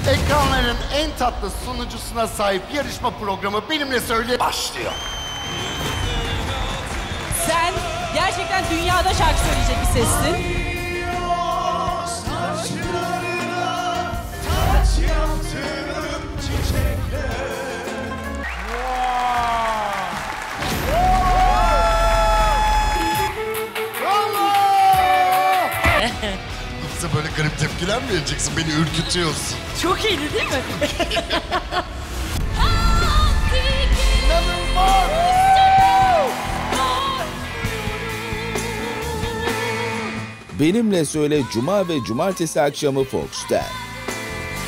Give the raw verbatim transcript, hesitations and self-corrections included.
Ekranların en tatlı sunucusuna sahip yarışma programı Benimle Söyle başlıyor. Sen gerçekten dünyada şarkı söyleyecek bir sessin. Yoksa böyle garip tepkiler mi vereceksin? Beni ürkütüyorsun. Çok iyiydi değil mi? Benimle Söyle Cuma ve Cumartesi akşamı Fox'ta.